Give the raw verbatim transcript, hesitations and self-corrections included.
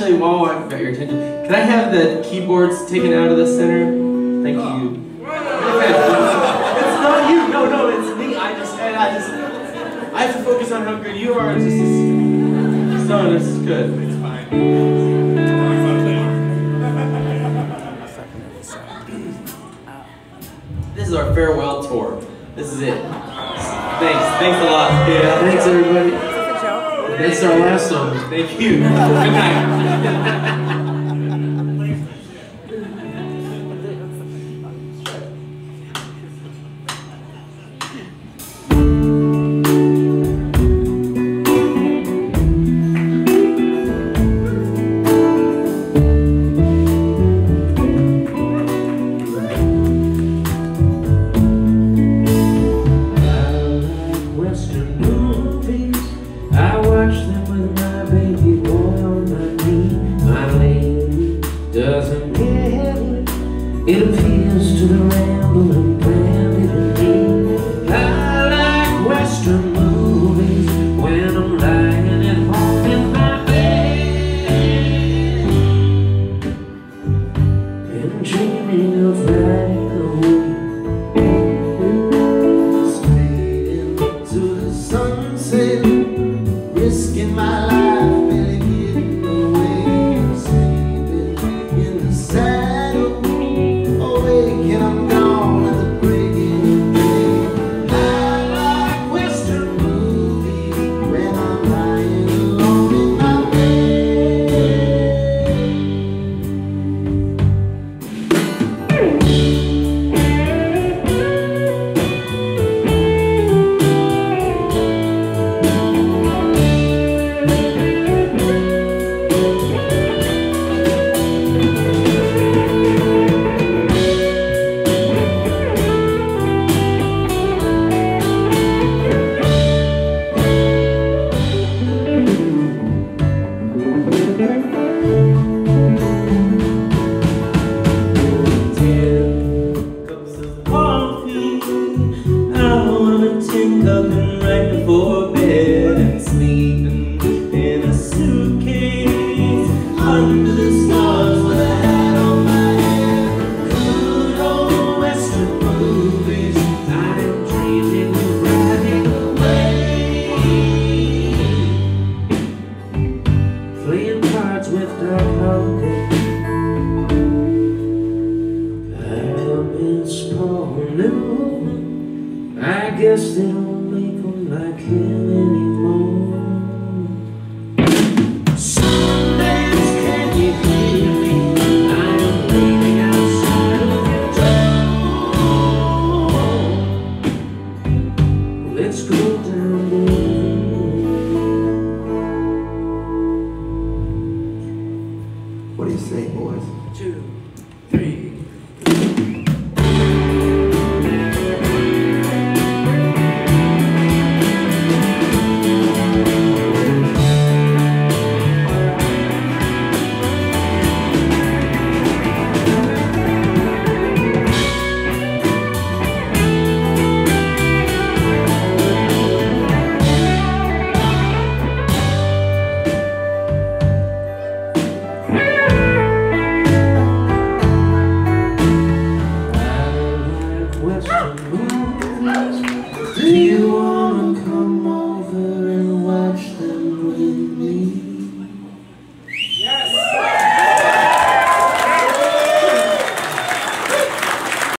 actually, while I've got your attention, can I have the keyboards taken out of the center? Thank you. It's not you. No, no, it's me. I just, I just, I have to focus on how good you are. It's just, it's, no, this is good. It's fine. This is our farewell tour. This is it. Thanks. Thanks a lot. Yeah. Thanks, everybody. That's our last song. Thank you. Good night. Doesn't get it. It appeals to the rambling planet of me. I like Western movies when I'm lying at home in my bed and dreaming of riding away, speeding to the sunset, risking my life. Right before bed and sleeping in a suitcase under the stars with a hat on my head. Good old Western movies, I'm dreaming of riding away, playing cards with Doc Holliday. I miss Paul Newman. I guess they don't make them like him anymore. Sundays, can you hear me? I am waiting outside of your door. Let's go down there. What do you say, boys? Two, three.